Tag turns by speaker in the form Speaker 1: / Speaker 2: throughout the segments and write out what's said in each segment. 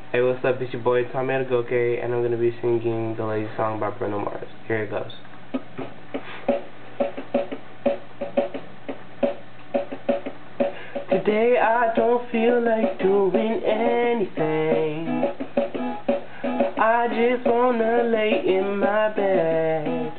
Speaker 1: Hey, what's up? It's your boy Tommy Agoke, and I'm going to be singing the Lazy Song by Bruno Mars. Here it goes. Today I don't feel like doing anything. I just wanna lay in my bed.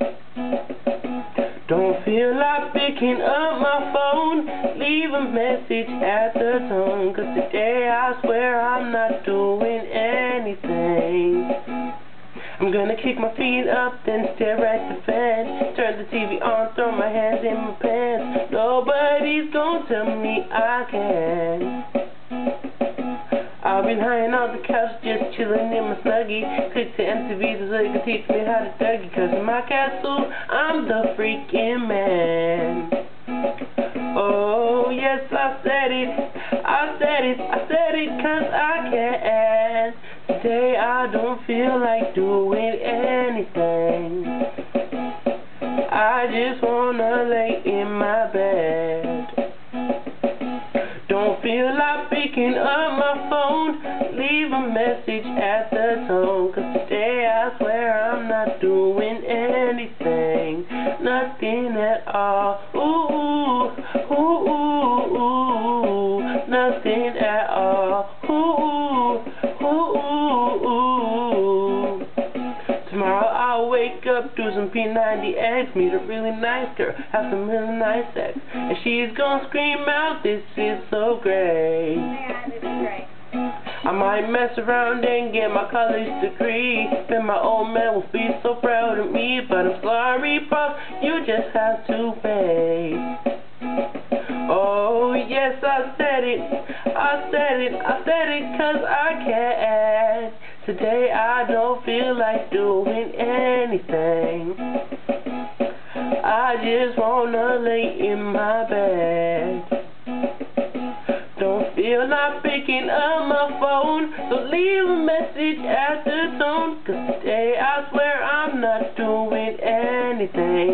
Speaker 1: Don't feel like picking up my phone, leave a message at the tone, 'cause today I swear I'm not doing anything. I'm gonna kick my feet up, then stare at the fan, turn the TV on, throw my hands in my pants. Nobody's gonna tell me I can. I've been lying on the couch, just chilling in my snuggie. Click to MTV so they can teach me how to Dougie. 'Cause in my castle, I'm the freaking man. Oh, yes, I said it, 'cause I can. Today I don't feel like doing anything. I just wanna lay in my bed. Don't feel like picking up my phone, leave a message at the tone, 'cause today I swear I'm not doing anything, nothing at all. Ooh, ooh, ooh, ooh, nothing at all. Ooh, ooh, ooh, ooh. Tomorrow I'll wake up, do some P90X, meet a really nice girl, have some really nice sex, and she's gonna scream out, "This is so great."
Speaker 2: Yeah, this is great.
Speaker 1: I might mess around and get my college degree, then my old man will be so proud of me, but I'm sorry, boss, you just have to wait. Oh, yes, I said it, 'cause I can. Today I don't feel like doing anything. I just wanna lay in my bed. Don't feel like picking up my phone, so leave a message at the tone, 'cause today I swear I'm not doing anything.